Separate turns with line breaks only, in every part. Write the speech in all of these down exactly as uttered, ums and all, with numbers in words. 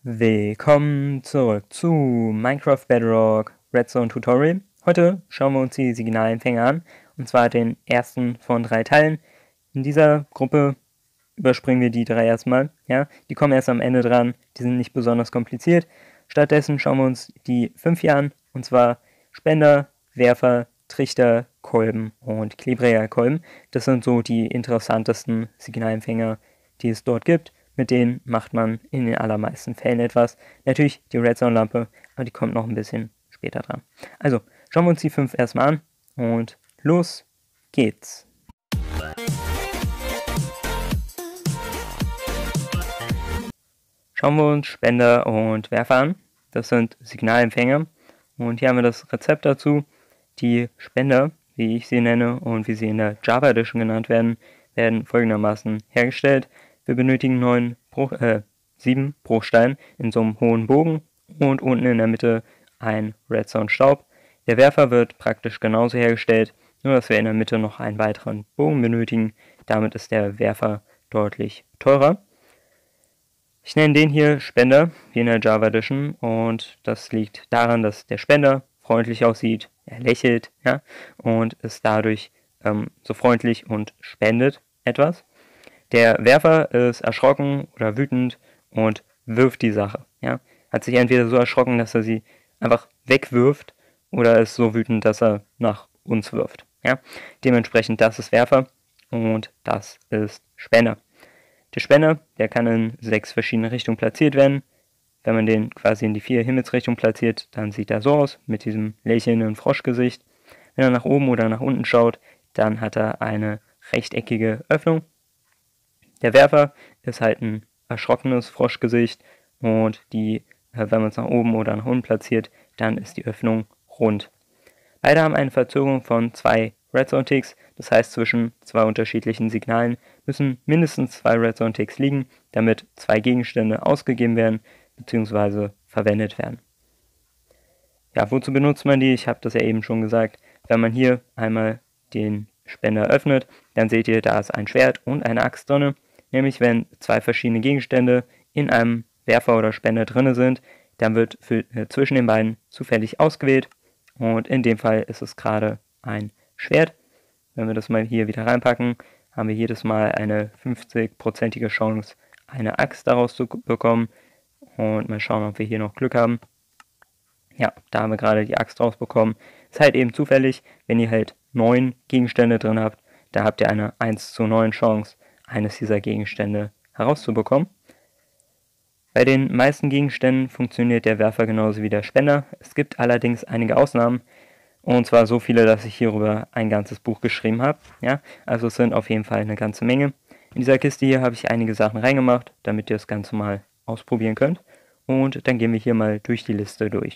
Willkommen zurück zu Minecraft Bedrock Redstone Tutorial. Heute schauen wir uns die Signalempfänger an, und zwar den ersten von drei Teilen. In dieser Gruppe überspringen wir die drei erstmal, ja, die kommen erst am Ende dran, die sind nicht besonders kompliziert. Stattdessen schauen wir uns die fünf hier an, und zwar Spender, Werfer, Trichter, Kolben und Klebträgerkolben. Das sind so die interessantesten Signalempfänger, die es dort gibt. Mit denen macht man in den allermeisten Fällen etwas. Natürlich die Redstone-Lampe, aber die kommt noch ein bisschen später dran. Also, schauen wir uns die fünf erstmal an und los geht's. Schauen wir uns Spender und Werfer an. Das sind Signalempfänger. Und hier haben wir das Rezept dazu. Die Spender, wie ich sie nenne und wie sie in der Java Edition genannt werden, werden folgendermaßen hergestellt. Wir benötigen neun Bruch, äh, sieben Bruchsteine in so einem hohen Bogen und unten in der Mitte ein Redstone-Staub. Der Werfer wird praktisch genauso hergestellt, nur dass wir in der Mitte noch einen weiteren Bogen benötigen. Damit ist der Werfer deutlich teurer. Ich nenne den hier Spender, wie in der Java Edition, und das liegt daran, dass der Spender freundlich aussieht, er lächelt, ja, und ist dadurch ähm, so freundlich und spendet etwas. Der Werfer ist erschrocken oder wütend und wirft die Sache. Ja? Hat sich entweder so erschrocken, dass er sie einfach wegwirft, oder ist so wütend, dass er nach uns wirft. Ja? Dementsprechend, das ist Werfer und das ist Spender. Der Spender, der kann in sechs verschiedene Richtungen platziert werden. Wenn man den quasi in die vier Himmelsrichtungen platziert, dann sieht er so aus, mit diesem lächelnden Froschgesicht. Wenn er nach oben oder nach unten schaut, dann hat er eine rechteckige Öffnung. Der Werfer ist halt ein erschrockenes Froschgesicht, und die, wenn man es nach oben oder nach unten platziert, dann ist die Öffnung rund. Beide haben eine Verzögerung von zwei Redstone-Ticks, das heißt, zwischen zwei unterschiedlichen Signalen müssen mindestens zwei Redstone-Ticks liegen, damit zwei Gegenstände ausgegeben werden bzw. verwendet werden. Ja, wozu benutzt man die? Ich habe das ja eben schon gesagt. Wenn man hier einmal den Spender öffnet, dann seht ihr, da ist ein Schwert und eine Axt drin. Nämlich, wenn zwei verschiedene Gegenstände in einem Werfer oder Spender drin sind, dann wird für, äh, zwischen den beiden zufällig ausgewählt. Und in dem Fall ist es gerade ein Schwert. Wenn wir das mal hier wieder reinpacken, haben wir jedes Mal eine fünfzig-prozentige Chance, eine Axt daraus zu bekommen. Und mal schauen, ob wir hier noch Glück haben. Ja, da haben wir gerade die Axt rausbekommen. Ist halt eben zufällig, wenn ihr halt neun Gegenstände drin habt, da habt ihr eine eins zu neun Chance, eines dieser Gegenstände herauszubekommen. Bei den meisten Gegenständen funktioniert der Werfer genauso wie der Spender. Es gibt allerdings einige Ausnahmen, und zwar so viele, dass ich hierüber ein ganzes Buch geschrieben habe. Ja, also es sind auf jeden Fall eine ganze Menge. In dieser Kiste hier habe ich einige Sachen reingemacht, damit ihr das Ganze mal ausprobieren könnt. Und dann gehen wir hier mal durch die Liste durch.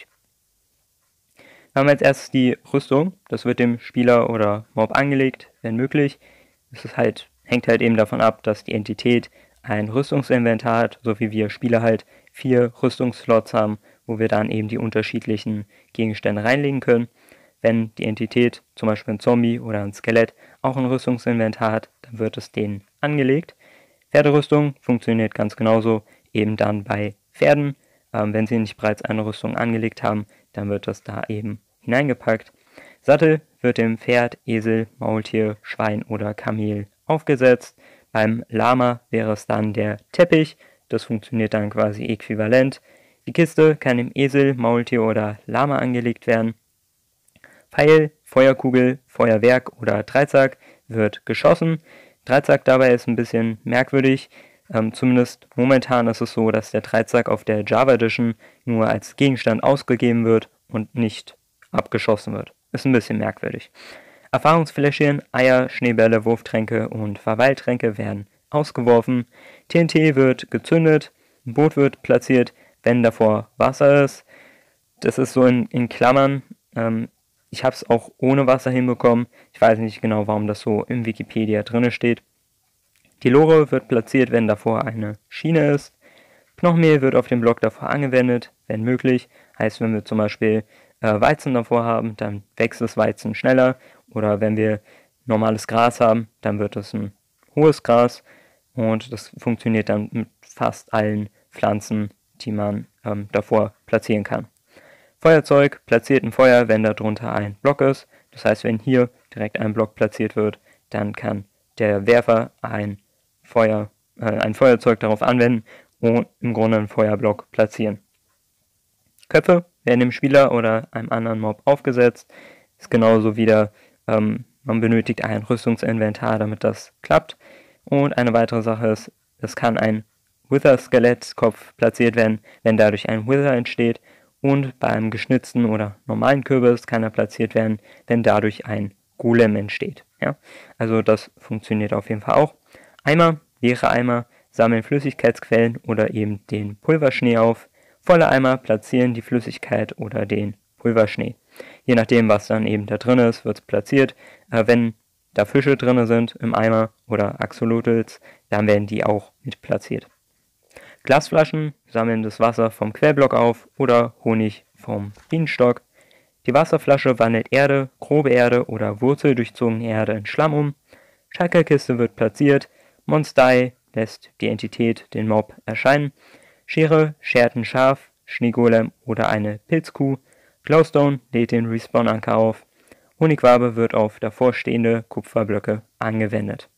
Wir haben als erstes die Rüstung. Das wird dem Spieler oder Mob angelegt, wenn möglich. Es ist halt, hängt halt eben davon ab, dass die Entität ein Rüstungsinventar hat, so wie wir Spieler halt vier Rüstungsslots haben, wo wir dann eben die unterschiedlichen Gegenstände reinlegen können. Wenn die Entität, zum Beispiel ein Zombie oder ein Skelett, auch ein Rüstungsinventar hat, dann wird es denen angelegt. Pferderüstung funktioniert ganz genauso, eben dann bei Pferden. Ähm, wenn sie nicht bereits eine Rüstung angelegt haben, dann wird das da eben hineingepackt. Sattel wird dem Pferd, Esel, Maultier, Schwein oder Kamel aufgesetzt. Beim Lama wäre es dann der Teppich, das funktioniert dann quasi äquivalent. Die Kiste kann dem Esel, Maultier oder Lama angelegt werden. Pfeil, Feuerkugel, Feuerwerk oder Dreizack wird geschossen. Dreizack dabei ist ein bisschen merkwürdig. Ähm, zumindest momentan ist es so, dass der Dreizack auf der Java Edition nur als Gegenstand ausgegeben wird und nicht abgeschossen wird. Ist ein bisschen merkwürdig. Erfahrungsfläschchen, Eier, Schneebälle, Wurftränke und Verweiltränke werden ausgeworfen. T N T wird gezündet. Ein Boot wird platziert, wenn davor Wasser ist. Das ist so in, in Klammern. Ähm, ich habe es auch ohne Wasser hinbekommen. Ich weiß nicht genau, warum das so in Wikipedia drin steht. Die Lore wird platziert, wenn davor eine Schiene ist. Knochenmehl wird auf dem Block davor angewendet, wenn möglich. Heißt, wenn wir zum Beispiel äh, Weizen davor haben, dann wächst das Weizen schneller. Oder wenn wir normales Gras haben, dann wird es ein hohes Gras. Und das funktioniert dann mit fast allen Pflanzen, die man ähm, davor platzieren kann. Feuerzeug platziert ein Feuer, wenn darunter ein Block ist. Das heißt, wenn hier direkt ein Block platziert wird, dann kann der Werfer ein, Feuer, äh, ein Feuerzeug darauf anwenden und im Grunde einen Feuerblock platzieren. Köpfe werden dem Spieler oder einem anderen Mob aufgesetzt. Ist genauso wieder, ähm, man benötigt ein Rüstungsinventar, damit das klappt. Und eine weitere Sache ist, es kann ein Wither-Skelettkopf platziert werden, wenn dadurch ein Wither entsteht. Und beim geschnitzten oder normalen Kürbis kann er platziert werden, wenn dadurch ein Golem entsteht. Ja? Also das funktioniert auf jeden Fall auch. Eimer, leere Eimer sammeln Flüssigkeitsquellen oder eben den Pulverschnee auf. Volle Eimer platzieren die Flüssigkeit oder den Pulverschnee. Je nachdem, was dann eben da drin ist, wird es platziert. Äh, wenn da Fische drin sind im Eimer oder Axolotls, dann werden die auch mit platziert. Glasflaschen sammeln das Wasser vom Quellblock auf oder Honig vom Bienenstock. Die Wasserflasche wandelt Erde, grobe Erde oder wurzeldurchzogene Erde in Schlamm um. Schalkerkiste wird platziert. Monstei lässt die Entität, den Mob, erscheinen. Schere schert ein Schaf, Schneegolem oder eine Pilzkuh. Glowstone lädt den Respawn-Anker auf. Honigwabe wird auf davorstehende Kupferblöcke angewendet.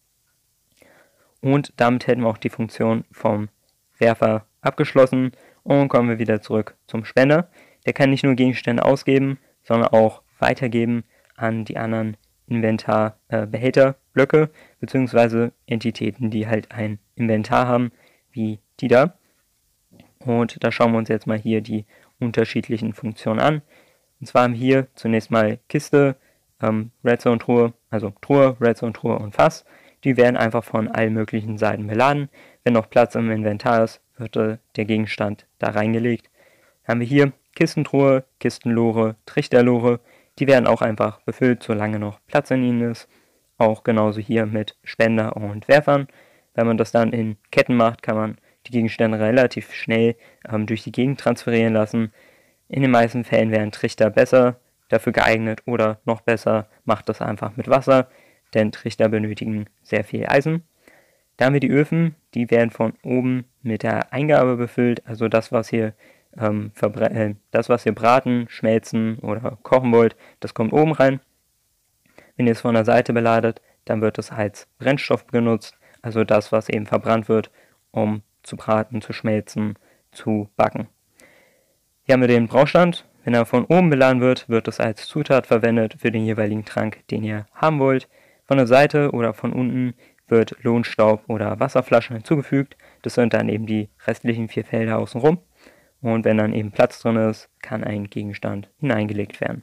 Und damit hätten wir auch die Funktion vom Werfer abgeschlossen und kommen wir wieder zurück zum Spender. Der kann nicht nur Gegenstände ausgeben, sondern auch weitergeben an die anderen Inventarbehälterblöcke äh, bzw. Entitäten, die halt ein Inventar haben, wie die da. Und da schauen wir uns jetzt mal hier die unterschiedlichen Funktionen an. Und zwar haben wir hier zunächst mal Kiste, ähm, Redstone-Truhe, also Truhe, Redstone-Truhe und Fass. Die werden einfach von allen möglichen Seiten beladen. Wenn noch Platz im Inventar ist, wird äh, der Gegenstand da reingelegt. Haben wir hier Kistentruhe, Kistenlore, Trichterlore. Die werden auch einfach befüllt, solange noch Platz in ihnen ist. Auch genauso hier mit Spender und Werfern. Wenn man das dann in Ketten macht, kann man die Gegenstände relativ schnell ähm, durch die Gegend transferieren lassen. In den meisten Fällen wären Trichter besser dafür geeignet oder noch besser, macht das einfach mit Wasser, denn Trichter benötigen sehr viel Eisen. Da haben wir die Öfen, die werden von oben mit der Eingabe befüllt, also das, was ihr, ähm, äh, das, was ihr braten, schmelzen oder kochen wollt, das kommt oben rein. Wenn ihr es von der Seite beladet, dann wird es als Brennstoff genutzt, also das, was eben verbrannt wird, um zu braten, zu schmelzen, zu backen. Hier haben wir den Braustand. Wenn er von oben beladen wird, wird es als Zutat verwendet für den jeweiligen Trank, den ihr haben wollt. Von der Seite oder von unten wird Lohnstaub oder Wasserflaschen hinzugefügt. Das sind dann eben die restlichen vier Felder außenrum. Und wenn dann eben Platz drin ist, kann ein Gegenstand hineingelegt werden.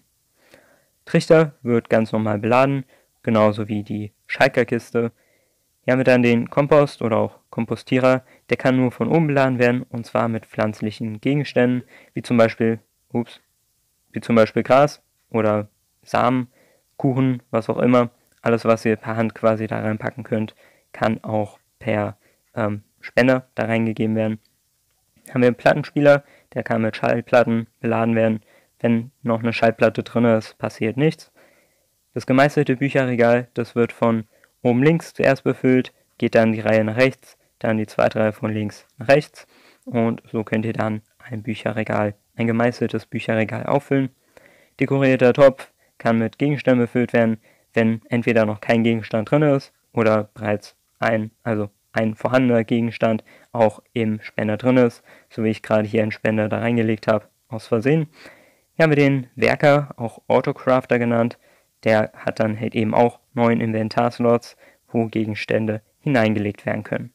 Trichter wird ganz normal beladen, genauso wie die Schalkerkiste. Hier haben wir dann den Kompost oder auch Kompostierer, der kann nur von oben beladen werden und zwar mit pflanzlichen Gegenständen, wie zum Beispiel, ups, wie zum Beispiel Gras oder Samen, Kuchen, was auch immer. Alles, was ihr per Hand quasi da reinpacken könnt, kann auch per ähm, Spender da reingegeben werden. Haben wir einen Plattenspieler, der kann mit Schallplatten beladen werden. Wenn noch eine Schallplatte drin ist, passiert nichts. Das gemeißelte Bücherregal, das wird von oben links zuerst befüllt, geht dann die Reihe nach rechts, dann die zweite Reihe von links nach rechts und so könnt ihr dann ein Bücherregal, ein gemeißeltes Bücherregal auffüllen. Dekorierter Topf kann mit Gegenständen befüllt werden, wenn entweder noch kein Gegenstand drin ist oder bereits ein, also ein vorhandener Gegenstand auch im Spender drin ist, so wie ich gerade hier einen Spender da reingelegt habe, aus Versehen. Hier haben wir den Werker, auch Autocrafter genannt. Der hat dann halt eben auch neun Inventarslots, wo Gegenstände hineingelegt werden können.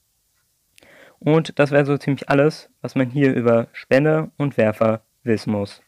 Und das wäre so ziemlich alles, was man hier über Spender und Werfer wissen muss.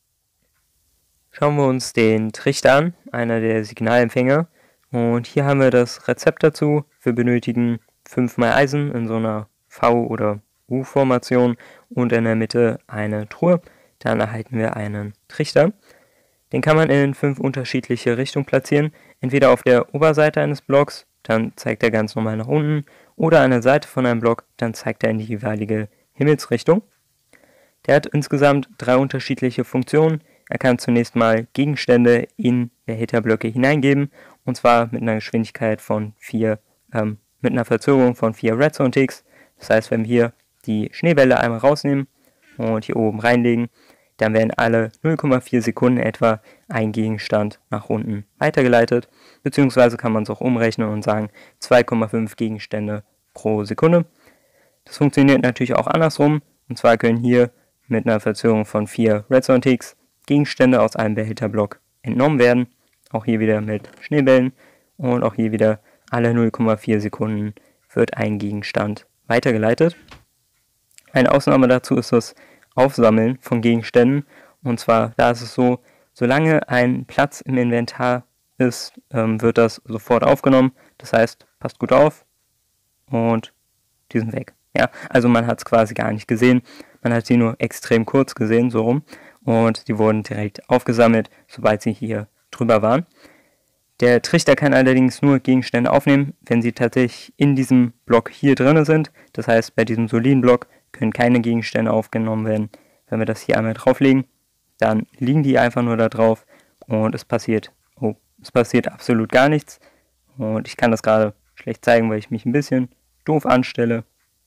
Schauen wir uns den Trichter an, einer der Signalempfänger. Und hier haben wir das Rezept dazu. Wir benötigen fünf mal Eisen in so einer V- oder U-Formation und in der Mitte eine Truhe. Dann erhalten wir einen Trichter. Den kann man in fünf unterschiedliche Richtungen platzieren. Entweder auf der Oberseite eines Blocks, dann zeigt er ganz normal nach unten, oder an der Seite von einem Block, dann zeigt er in die jeweilige Himmelsrichtung. Der hat insgesamt drei unterschiedliche Funktionen. Er kann zunächst mal Gegenstände in Behälterblöcke hineingeben, und zwar mit einer Geschwindigkeit von vier, ähm, mit einer Verzögerung von vier Redstone-Ticks. Das heißt, wenn wir hier die Schneebälle einmal rausnehmen und hier oben reinlegen, dann werden alle null Komma vier Sekunden etwa ein Gegenstand nach unten weitergeleitet, beziehungsweise kann man es auch umrechnen und sagen zwei Komma fünf Gegenstände pro Sekunde. Das funktioniert natürlich auch andersrum, und zwar können hier mit einer Verzögerung von vier Redstone-Ticks Gegenstände aus einem Behälterblock entnommen werden, auch hier wieder mit Schneebällen, und auch hier wieder alle null Komma vier Sekunden wird ein Gegenstand weitergeleitet. Eine Ausnahme dazu ist das Aufsammeln von Gegenständen, und zwar da ist es so, solange ein Platz im Inventar ist, ähm, wird das sofort aufgenommen, das heißt, passt gut auf und die sind weg. Ja, also man hat es quasi gar nicht gesehen, man hat sie nur extrem kurz gesehen, so rum, und die wurden direkt aufgesammelt, sobald sie hier drüber waren. Der Trichter kann allerdings nur Gegenstände aufnehmen, wenn sie tatsächlich in diesem Block hier drin sind. Das heißt, bei diesem soliden Block können keine Gegenstände aufgenommen werden. Wenn wir das hier einmal drauflegen, dann liegen die einfach nur da drauf und es passiert, oh, es passiert absolut gar nichts. Und ich kann das gerade schlecht zeigen, weil ich mich ein bisschen doof anstelle.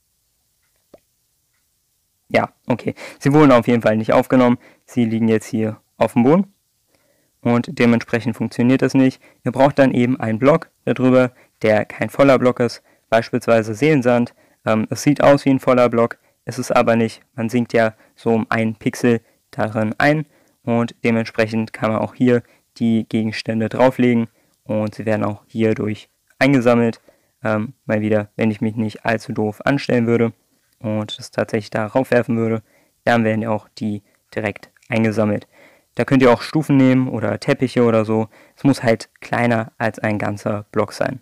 Ja, okay. Sie wurden auf jeden Fall nicht aufgenommen. Sie liegen jetzt hier auf dem Boden. Und dementsprechend funktioniert das nicht. Ihr braucht dann eben einen Block darüber, der kein voller Block ist, beispielsweise Seelensand. Ähm, es sieht aus wie ein voller Block, ist es aber nicht. Man sinkt ja so um einen Pixel darin ein und dementsprechend kann man auch hier die Gegenstände drauflegen und sie werden auch hierdurch eingesammelt. Ähm, mal wieder, wenn ich mich nicht allzu doof anstellen würde und das tatsächlich darauf werfen würde, dann werden ja auch die direkt eingesammelt. Da könnt ihr auch Stufen nehmen oder Teppiche oder so. Es muss halt kleiner als ein ganzer Block sein.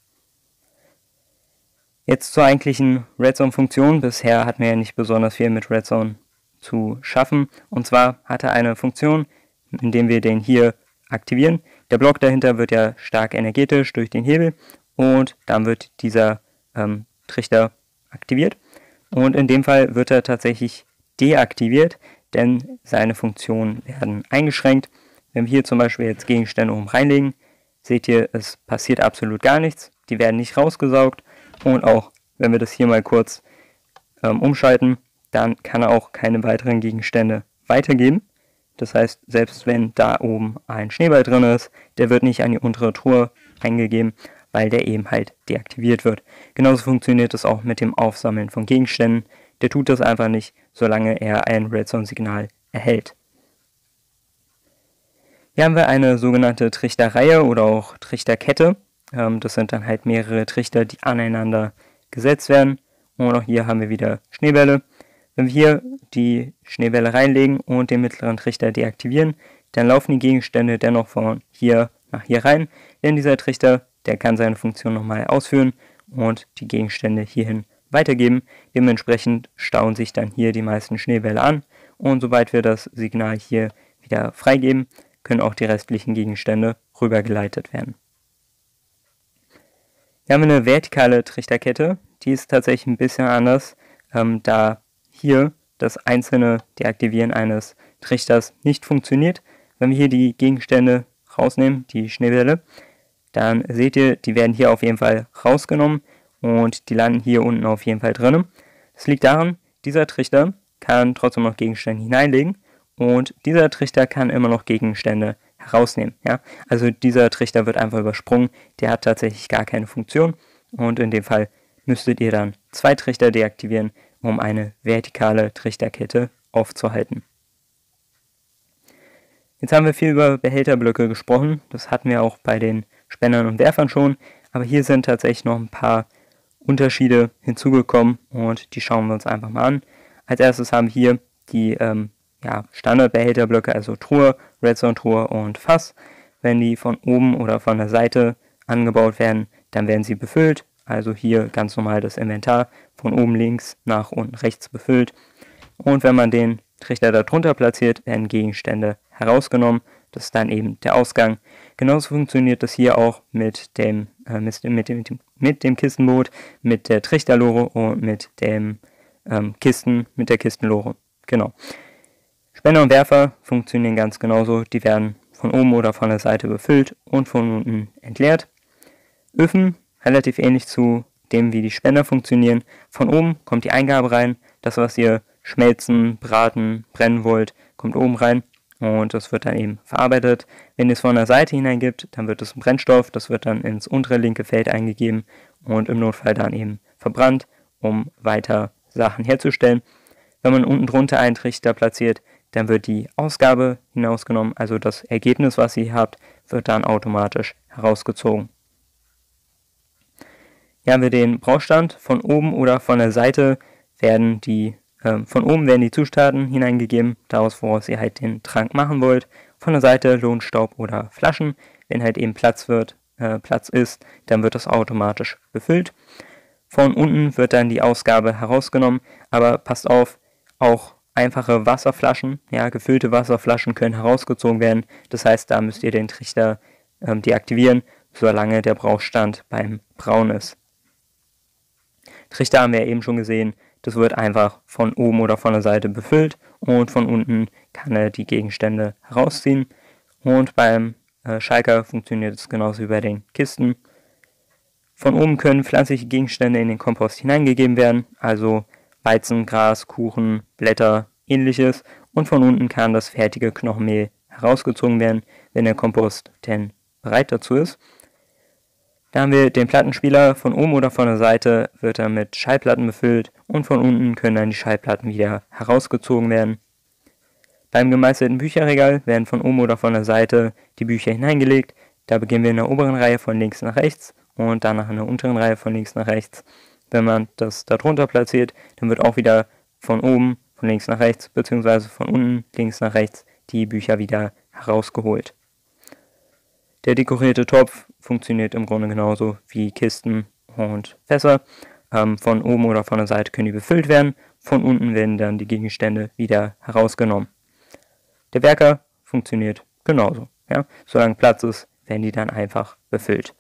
Jetzt zur eigentlichen Redstone-Funktion. Bisher hatten wir ja nicht besonders viel mit Redstone zu schaffen. Und zwar hat er eine Funktion, indem wir den hier aktivieren. Der Block dahinter wird ja stark energetisch durch den Hebel und dann wird dieser ähm, Trichter aktiviert. Und in dem Fall wird er tatsächlich deaktiviert, denn seine Funktionen werden eingeschränkt. Wenn wir hier zum Beispiel jetzt Gegenstände oben reinlegen, seht ihr, es passiert absolut gar nichts. Die werden nicht rausgesaugt und auch wenn wir das hier mal kurz ähm, umschalten, dann kann er auch keine weiteren Gegenstände weitergeben. Das heißt, selbst wenn da oben ein Schneeball drin ist, der wird nicht an die untere Truhe eingegeben, weil der eben halt deaktiviert wird. Genauso funktioniert es auch mit dem Aufsammeln von Gegenständen. Der tut das einfach nicht, solange er ein Redstone-Signal erhält. Hier haben wir eine sogenannte Trichterreihe oder auch Trichterkette. Ähm, das sind dann halt mehrere Trichter, die aneinander gesetzt werden. Und auch hier haben wir wieder Schneebälle. Wenn wir hier die Schneebälle reinlegen und den mittleren Trichter deaktivieren, dann laufen die Gegenstände dennoch von hier nach hier rein. Denn dieser Trichter, der kann seine Funktion nochmal ausführen und die Gegenstände hierhin weitergeben. Dementsprechend stauen sich dann hier die meisten Schneebälle an und sobald wir das Signal hier wieder freigeben, können auch die restlichen Gegenstände rübergeleitet werden. Hier haben wir eine vertikale Trichterkette, die ist tatsächlich ein bisschen anders, ähm, da hier das einzelne Deaktivieren eines Trichters nicht funktioniert. Wenn wir hier die Gegenstände rausnehmen, die Schneebälle, dann seht ihr, die werden hier auf jeden Fall rausgenommen und die landen hier unten auf jeden Fall drin. Das liegt daran, dieser Trichter kann trotzdem noch Gegenstände hineinlegen und dieser Trichter kann immer noch Gegenstände herausnehmen. Ja? Also dieser Trichter wird einfach übersprungen, der hat tatsächlich gar keine Funktion und in dem Fall müsstet ihr dann zwei Trichter deaktivieren, um eine vertikale Trichterkette aufzuhalten. Jetzt haben wir viel über Behälterblöcke gesprochen, das hatten wir auch bei den Spendern und Werfern schon, aber hier sind tatsächlich noch ein paar Unterschiede hinzugekommen und die schauen wir uns einfach mal an. Als erstes haben wir hier die ähm, ja, Standardbehälterblöcke, also Truhe, Redstone-Truhe und Fass. Wenn die von oben oder von der Seite angebaut werden, dann werden sie befüllt. Also hier ganz normal das Inventar von oben links nach unten rechts befüllt. Und wenn man den Trichter darunter platziert, werden Gegenstände herausgenommen. Das ist dann eben der Ausgang. Genauso funktioniert das hier auch mit dem, äh, mit, dem, mit, dem, mit dem Kistenboot, mit der Trichterlore und mit dem ähm, Kisten, mit der Kistenlore. Genau. Spender und Werfer funktionieren ganz genauso. Die werden von oben oder von der Seite befüllt und von unten entleert. Öfen, relativ ähnlich zu dem, wie die Spender funktionieren. Von oben kommt die Eingabe rein, das, was ihr schmelzen, braten, brennen wollt, kommt oben rein und das wird dann eben verarbeitet. Wenn ihr es von der Seite hineingibt, dann wird es ein Brennstoff, das wird dann ins untere linke Feld eingegeben und im Notfall dann eben verbrannt, um weiter Sachen herzustellen. Wenn man unten drunter einen Trichter platziert, dann wird die Ausgabe hinausgenommen, also das Ergebnis, was ihr habt, wird dann automatisch herausgezogen. Hier haben wir den Brauchstand. Von oben oder von der Seite werden die, äh, von oben werden die Zutaten hineingegeben, daraus woraus ihr halt den Trank machen wollt. Von der Seite Lohn, Staub oder Flaschen. Wenn halt eben Platz wird, äh, Platz ist, dann wird das automatisch befüllt. Von unten wird dann die Ausgabe herausgenommen, aber passt auf, auch einfache Wasserflaschen, ja, gefüllte Wasserflaschen können herausgezogen werden. Das heißt, da müsst ihr den Trichter ähm, deaktivieren, solange der Brauchstand beim Brauen ist. Trichter haben wir eben schon gesehen, das wird einfach von oben oder von der Seite befüllt und von unten kann er die Gegenstände herausziehen. Und beim äh, Schalker funktioniert es genauso wie bei den Kisten. Von oben können pflanzliche Gegenstände in den Kompost hineingegeben werden, also Weizen, Gras, Kuchen, Blätter, ähnliches. Und von unten kann das fertige Knochenmehl herausgezogen werden, wenn der Kompost denn bereit dazu ist. Da haben wir den Plattenspieler, von oben oder von der Seite wird er mit Schallplatten befüllt und von unten können dann die Schallplatten wieder herausgezogen werden. Beim gemeißelten Bücherregal werden von oben oder von der Seite die Bücher hineingelegt. Da beginnen wir in der oberen Reihe von links nach rechts und danach in der unteren Reihe von links nach rechts. Wenn man das darunter platziert, dann wird auch wieder von oben, von links nach rechts, beziehungsweise von unten links nach rechts die Bücher wieder herausgeholt. Der dekorierte Topf funktioniert im Grunde genauso wie Kisten und Fässer. Ähm, von oben oder von der Seite können die befüllt werden, von unten werden dann die Gegenstände wieder herausgenommen. Der Werker funktioniert genauso. Ja? Solange Platz ist, werden die dann einfach befüllt.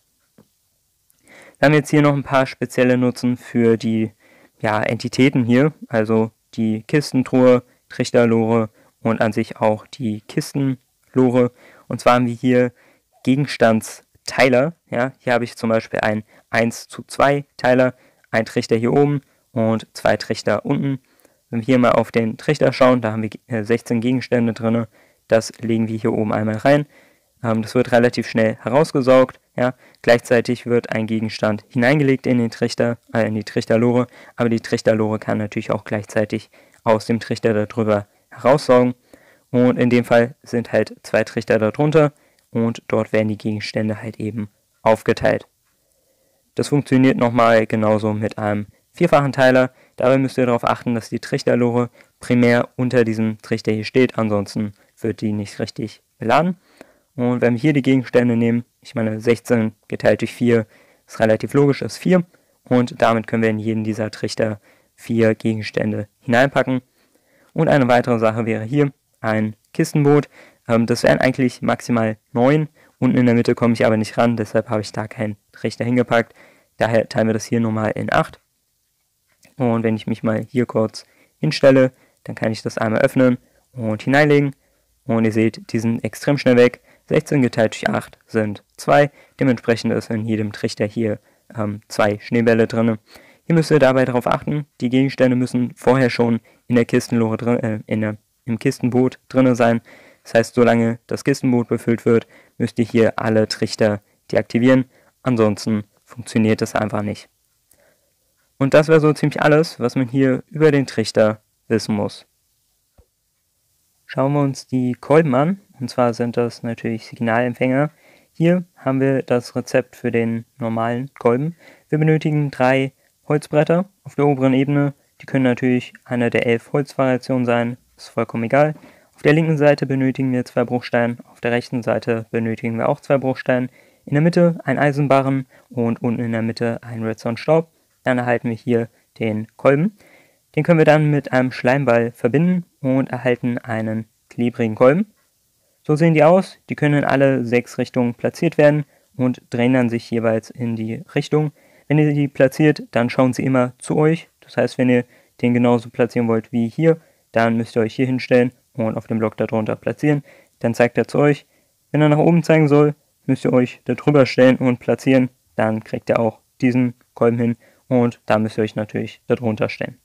Wir haben jetzt hier noch ein paar spezielle Nutzen für die ja, Entitäten hier, also die Kistentruhe, Trichterlore und an sich auch die Kistenlore. Und zwar haben wir hier Gegenstandsteiler. Ja, hier habe ich zum Beispiel einen eins zu zwei Teiler, ein Trichter hier oben und zwei Trichter unten. Wenn wir hier mal auf den Trichter schauen, da haben wir sechzehn Gegenstände drin. Das legen wir hier oben einmal rein. Ähm, das wird relativ schnell herausgesaugt. Ja. Gleichzeitig wird ein Gegenstand hineingelegt in den Trichter, äh, in die Trichterlore, aber die Trichterlore kann natürlich auch gleichzeitig aus dem Trichter darüber heraussaugen. Und in dem Fall sind halt zwei Trichter darunter. Und dort werden die Gegenstände halt eben aufgeteilt. Das funktioniert nochmal genauso mit einem vierfachen Teiler. Dabei müsst ihr darauf achten, dass die Trichterlore primär unter diesem Trichter hier steht, ansonsten wird die nicht richtig beladen. Und wenn wir hier die Gegenstände nehmen, ich meine sechzehn geteilt durch vier ist relativ logisch, ist vier. Und damit können wir in jeden dieser Trichter vier Gegenstände hineinpacken. Und eine weitere Sache wäre hier ein Kistenboot. Das wären eigentlich maximal neun. Unten in der Mitte komme ich aber nicht ran, deshalb habe ich da keinen Trichter hingepackt. Daher teilen wir das hier nochmal in acht. Und wenn ich mich mal hier kurz hinstelle, dann kann ich das einmal öffnen und hineinlegen. Und ihr seht, die sind extrem schnell weg. sechzehn geteilt durch acht sind zwei. Dementsprechend ist in jedem Trichter hier ähm, zwei Schneebälle drin. Hier müsst ihr dabei darauf achten, die Gegenstände müssen vorher schon in der Kistenlore drin, äh, in der, im Kistenboot drin sein. Das heißt, solange das Kistenboot befüllt wird, müsst ihr hier alle Trichter deaktivieren. Ansonsten funktioniert das einfach nicht. Und das wäre so ziemlich alles, was man hier über den Trichter wissen muss. Schauen wir uns die Kolben an. Und zwar sind das natürlich Signalempfänger. Hier haben wir das Rezept für den normalen Kolben. Wir benötigen drei Holzbretter auf der oberen Ebene. Die können natürlich eine der elf Holzvariationen sein, ist vollkommen egal. Auf der linken Seite benötigen wir zwei Bruchsteine, auf der rechten Seite benötigen wir auch zwei Bruchsteine. In der Mitte ein Eisenbarren und unten in der Mitte ein Redstone-Staub. Dann erhalten wir hier den Kolben. Den können wir dann mit einem Schleimball verbinden und erhalten einen klebrigen Kolben. So sehen die aus. Die können in alle sechs Richtungen platziert werden und drehen dann sich jeweils in die Richtung. Wenn ihr die platziert, dann schauen sie immer zu euch. Das heißt, wenn ihr den genauso platzieren wollt wie hier, dann müsst ihr euch hier hinstellen und auf dem Block darunter platzieren. Dann zeigt er zu euch. Wenn er nach oben zeigen soll, müsst ihr euch da drüber stellen und platzieren. Dann kriegt er auch diesen Kolben hin und da müsst ihr euch natürlich darunter stellen.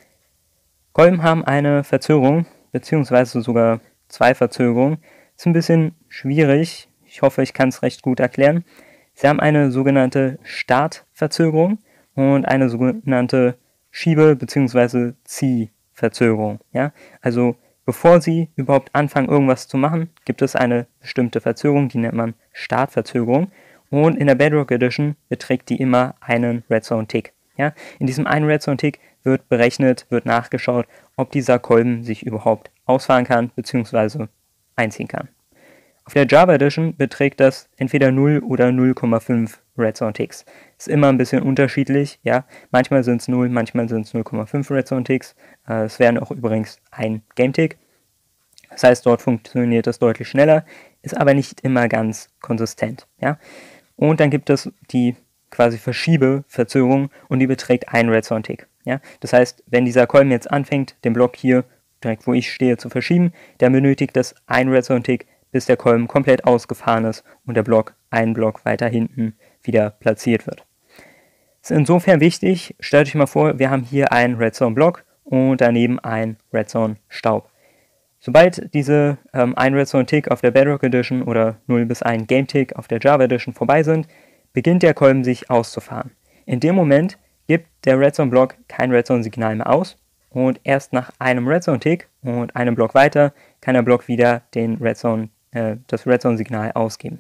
Kolben haben eine Verzögerung, beziehungsweise sogar zwei Verzögerungen. Ist ein bisschen schwierig, ich hoffe, ich kann es recht gut erklären. Sie haben eine sogenannte Startverzögerung und eine sogenannte Schiebe- bzw. Ziehverzögerung. Ja? Also bevor Sie überhaupt anfangen, irgendwas zu machen, gibt es eine bestimmte Verzögerung, die nennt man Startverzögerung. Und in der Bedrock Edition beträgt die immer einen Redstone-Tick. Ja? In diesem einen Redstone-Tick wird berechnet, wird nachgeschaut, ob dieser Kolben sich überhaupt ausfahren kann bzw. einziehen kann. Auf der Java Edition beträgt das entweder null oder null Komma fünf Redstone-Ticks. Ist immer ein bisschen unterschiedlich, ja. Manchmal sind es null, manchmal sind es null Komma fünf Redstone-Ticks. Äh, es wären auch übrigens ein Game-Tick. Das heißt, dort funktioniert das deutlich schneller, ist aber nicht immer ganz konsistent, ja. Und dann gibt es die quasi Verschiebeverzögerung und die beträgt ein Redstone-Tick, ja. Das heißt, wenn dieser Kolben jetzt anfängt, den Block hier, direkt wo ich stehe, zu verschieben, dann benötigt es ein Redstone-Tick, bis der Kolben komplett ausgefahren ist und der Block einen Block weiter hinten wieder platziert wird. Das ist insofern wichtig, stellt euch mal vor, wir haben hier einen Redstone-Block und daneben einen Redstone-Staub. Sobald diese ähm, ein Redstone-Tick auf der Bedrock Edition oder null bis ein Game-Tick auf der Java Edition vorbei sind, beginnt der Kolben sich auszufahren. In dem Moment gibt der Redstone-Block kein Redstone-Signal mehr aus und erst nach einem Redstone-Tick und einem Block weiter kann der Block wieder den Redstone das Redstone-Signal ausgeben.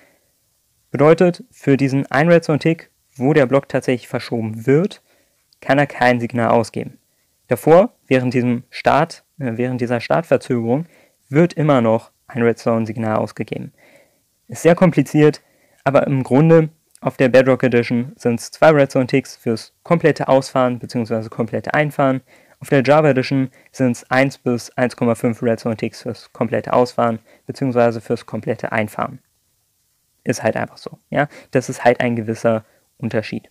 Bedeutet, für diesen einen Redstone-Tick, wo der Block tatsächlich verschoben wird, kann er kein Signal ausgeben. Davor, während diesem Start, äh, während dieser Startverzögerung, wird immer noch ein Redstone-Signal ausgegeben. Ist sehr kompliziert, aber im Grunde auf der Bedrock Edition sind es zwei Redstone-Ticks fürs komplette Ausfahren bzw. komplette Einfahren. Auf der Java Edition sind es eins bis eins Komma fünf Redstone-Ticks fürs komplette Ausfahren bzw. fürs komplette Einfahren. Ist halt einfach so. Ja? Das ist halt ein gewisser Unterschied.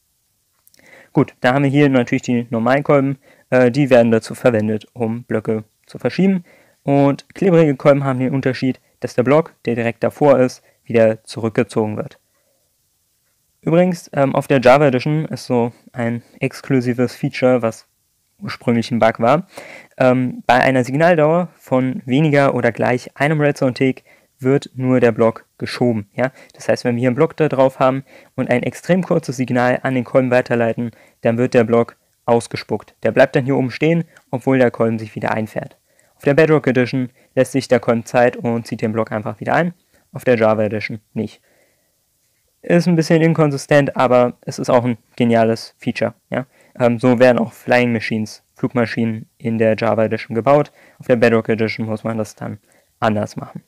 Gut, da haben wir hier natürlich die normalen Kolben. Äh, die werden dazu verwendet, um Blöcke zu verschieben. Und klebrige Kolben haben den Unterschied, dass der Block, der direkt davor ist, wieder zurückgezogen wird. Übrigens, ähm, auf der Java Edition ist so ein exklusives Feature, was ursprünglich ein Bug war. Ähm, bei einer Signaldauer von weniger oder gleich einem Redstone-Tick wird nur der Block geschoben. Ja? Das heißt, wenn wir hier einen Block da drauf haben und ein extrem kurzes Signal an den Kolben weiterleiten, dann wird der Block ausgespuckt. Der bleibt dann hier oben stehen, obwohl der Kolben sich wieder einfährt. Auf der Bedrock Edition lässt sich der Kolben Zeit und zieht den Block einfach wieder ein. Auf der Java Edition nicht. Ist ein bisschen inkonsistent, aber es ist auch ein geniales Feature. Ja? Ähm, so werden auch Flying Machines, Flugmaschinen in der Java Edition gebaut. Auf der Bedrock Edition muss man das dann anders machen.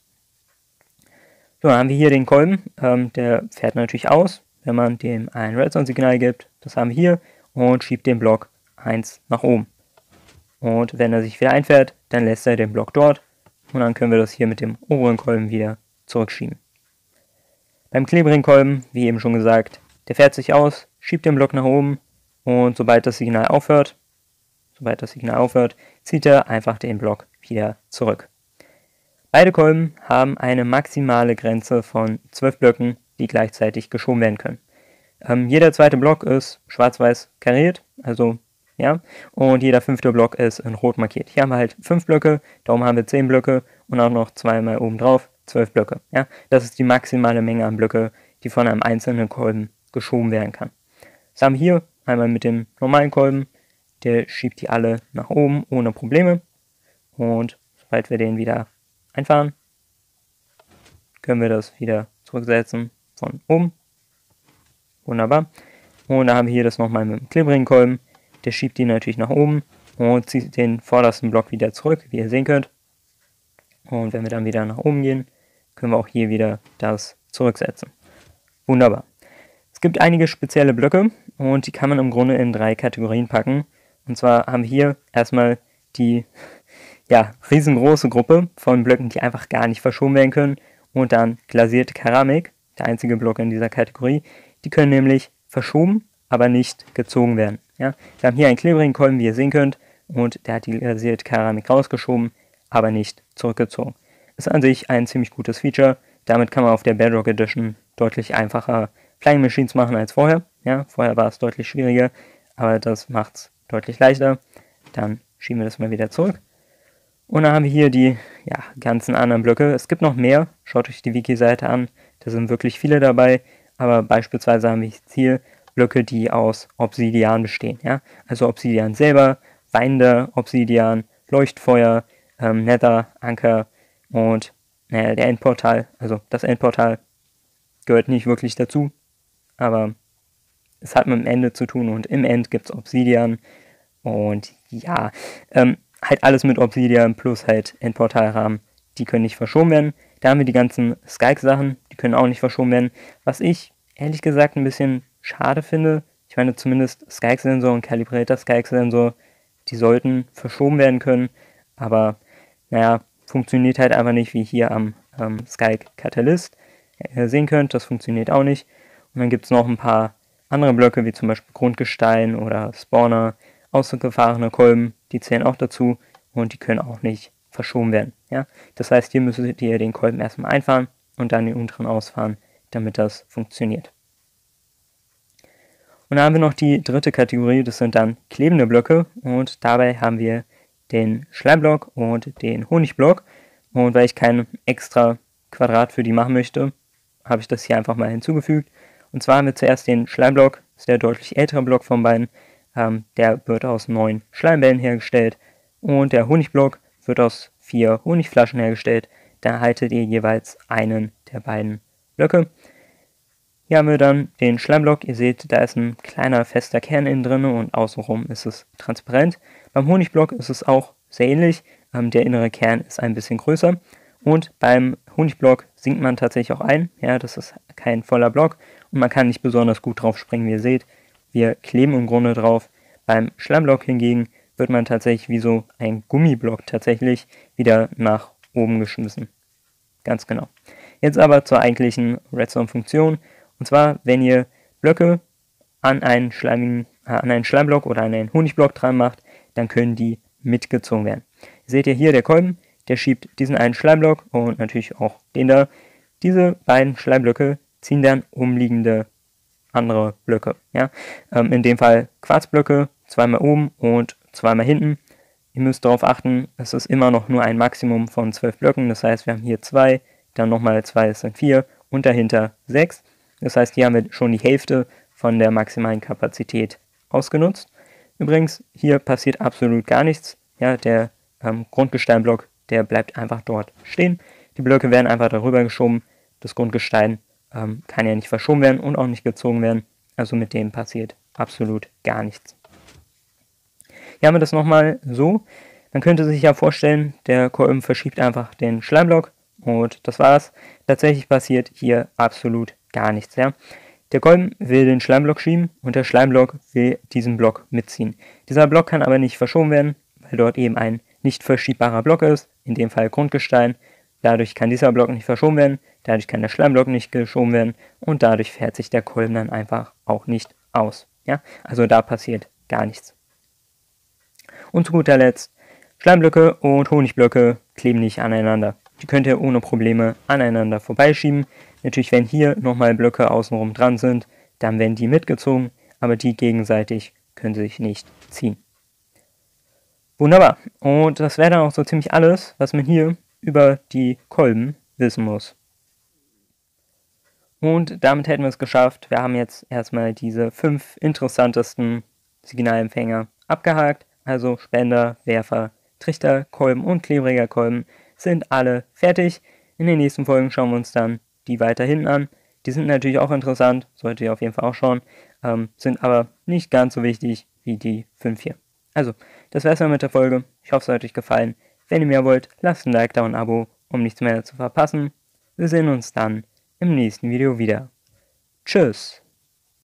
So, dann haben wir hier den Kolben. Ähm, der fährt natürlich aus, wenn man dem ein Redstone-Signal gibt. Das haben wir hier und schiebt den Block eins nach oben. Und wenn er sich wieder einfährt, dann lässt er den Block dort und dann können wir das hier mit dem oberen Kolben wieder zurückschieben. Beim klebrigen Kolben, wie eben schon gesagt, der fährt sich aus, schiebt den Block nach oben und sobald das Signal aufhört, sobald das Signal aufhört, zieht er einfach den Block wieder zurück. Beide Kolben haben eine maximale Grenze von zwölf Blöcken, die gleichzeitig geschoben werden können. Ähm, jeder zweite Block ist schwarz-weiß kariert, also ja, und jeder fünfte Block ist in rot markiert. Hier haben wir halt fünf Blöcke, darum haben wir zehn Blöcke und auch noch zweimal oben drauf zwölf Blöcke. Ja, das ist die maximale Menge an Blöcke, die von einem einzelnen Kolben geschoben werden kann. Das haben wir hier einmal mit dem normalen Kolben, der schiebt die alle nach oben ohne Probleme und sobald wir den wieder einfahren, können wir das wieder zurücksetzen von oben. Wunderbar. Und da haben wir hier das nochmal mit dem klebrigen Kolben. Der schiebt die natürlich nach oben und zieht den vordersten Block wieder zurück, wie ihr sehen könnt. Und wenn wir dann wieder nach oben gehen, können wir auch hier wieder das zurücksetzen. Wunderbar. Es gibt einige spezielle Blöcke und die kann man im Grunde in drei Kategorien packen. Und zwar haben wir hier erstmal die ja, riesengroße Gruppe von Blöcken, die einfach gar nicht verschoben werden können. Und dann glasierte Keramik, der einzige Block in dieser Kategorie. Die können nämlich verschoben, aber nicht gezogen werden. Ja? Wir haben hier einen klebrigen Kolben, wie ihr sehen könnt, und der hat die glasierte Keramik rausgeschoben, aber nicht zurückgezogen. Ist an sich ein ziemlich gutes Feature. Damit kann man auf der Bedrock Edition deutlich einfacher Flying Machines machen als vorher. Ja, vorher war es deutlich schwieriger, aber das macht es deutlich leichter. Dann schieben wir das mal wieder zurück. Und dann haben wir hier die ja, ganzen anderen Blöcke. Es gibt noch mehr, schaut euch die Wiki-Seite an, da sind wirklich viele dabei, aber beispielsweise haben wir hier Blöcke, die aus Obsidian bestehen. Ja? Also Obsidian selber, weinender Obsidian, Leuchtfeuer, ähm, Nether, Anker und naja, der Endportal. Also das Endportal gehört nicht wirklich dazu, aber es hat mit dem Ende zu tun und im End gibt es Obsidian und ja, ähm, halt alles mit Obsidian plus halt Endportalrahmen, die können nicht verschoben werden. Da haben wir die ganzen Skyke-Sachen, die können auch nicht verschoben werden, was ich ehrlich gesagt ein bisschen schade finde. Ich meine zumindest Skyke-Sensor und kalibrierter Skyke-Sensor, die sollten verschoben werden können, aber naja, funktioniert halt einfach nicht wie hier am ähm, Skyke Catalyst. Ja, ihr sehen könnt, das funktioniert auch nicht. Und dann gibt es noch ein paar andere Blöcke, wie zum Beispiel Grundgestein oder Spawner, ausgefahrene Kolben, die zählen auch dazu und die können auch nicht verschoben werden. Ja? Das heißt, hier müsstet ihr den Kolben erstmal einfahren und dann den unteren ausfahren, damit das funktioniert. Und dann haben wir noch die dritte Kategorie, das sind dann klebende Blöcke und dabei haben wir den Schleimblock und den Honigblock. Und weil ich kein extra Quadrat für die machen möchte, habe ich das hier einfach mal hinzugefügt. Und zwar haben wir zuerst den Schleimblock, das ist der deutlich ältere Block von beiden. Ähm, der wird aus neun Schleimbällen hergestellt und der Honigblock wird aus vier Honigflaschen hergestellt. Da erhaltet ihr jeweils einen der beiden Blöcke. Hier haben wir dann den Schleimblock. Ihr seht, da ist ein kleiner fester Kern innen drin und außenrum ist es transparent. Beim Honigblock ist es auch sehr ähnlich. Ähm, der innere Kern ist ein bisschen größer. Und beim Honigblock sinkt man tatsächlich auch ein. Ja, das ist kein voller Block und man kann nicht besonders gut drauf springen, wie ihr seht. Wir kleben im Grunde drauf. Beim Schleimblock hingegen wird man tatsächlich wie so ein Gummiblock tatsächlich wieder nach oben geschmissen. Ganz genau. Jetzt aber zur eigentlichen Redstone-Funktion. Und zwar, wenn ihr Blöcke an einen, schleimigen, äh, an einen Schleimblock oder an einen Honigblock dran macht, dann können die mitgezogen werden. Seht ihr hier der Kolben, der schiebt diesen einen Schleimblock und natürlich auch den da. Diese beiden Schleimblöcke ziehen dann umliegende andere Blöcke. Ja? Ähm, in dem Fall Quarzblöcke, zweimal oben und zweimal hinten. Ihr müsst darauf achten, es ist immer noch nur ein Maximum von zwölf Blöcken. Das heißt, wir haben hier zwei, dann nochmal zwei, das sind vier und dahinter sechs. Das heißt, hier haben wir schon die Hälfte von der maximalen Kapazität ausgenutzt. Übrigens, hier passiert absolut gar nichts. Ja, der ähm, Grundgesteinblock, der bleibt einfach dort stehen. Die Blöcke werden einfach darüber geschoben. Das Grundgestein ähm, kann ja nicht verschoben werden und auch nicht gezogen werden. Also mit dem passiert absolut gar nichts. Hier haben wir das nochmal so. Man könnte sich ja vorstellen, der Kolben verschiebt einfach den Schleimblock und das war's. Tatsächlich passiert hier absolut gar nichts. Ja? Der Kolben will den Schleimblock schieben und der Schleimblock will diesen Block mitziehen. Dieser Block kann aber nicht verschoben werden, weil dort eben ein nicht verschiebbarer Block ist, in dem Fall Grundgestein. Dadurch kann dieser Block nicht verschoben werden, dadurch kann der Schleimblock nicht geschoben werden und dadurch fährt sich der Kolben dann einfach auch nicht aus. Ja? Also da passiert gar nichts. Und zu guter Letzt, Schleimblöcke und Honigblöcke kleben nicht aneinander. Die könnt ihr ohne Probleme aneinander vorbeischieben. Natürlich, wenn hier nochmal Blöcke außenrum dran sind, dann werden die mitgezogen, aber die gegenseitig können sich nicht ziehen. Wunderbar. Und das wäre dann auch so ziemlich alles, was man hier über die Kolben wissen muss. Und damit hätten wir es geschafft. Wir haben jetzt erstmal diese fünf interessantesten Signalempfänger abgehakt. Also Spender, Werfer, Trichter, Kolben und klebriger Kolben sind alle fertig. In den nächsten Folgen schauen wir uns dann die weiter hinten an. Die sind natürlich auch interessant, solltet ihr auf jeden Fall auch schauen, ähm, sind aber nicht ganz so wichtig wie die fünf hier. Also, das wär's dann mit der Folge. Ich hoffe, es hat euch gefallen. Wenn ihr mehr wollt, lasst ein Like da und ein Abo, um nichts mehr zu verpassen. Wir sehen uns dann im nächsten Video wieder. Tschüss!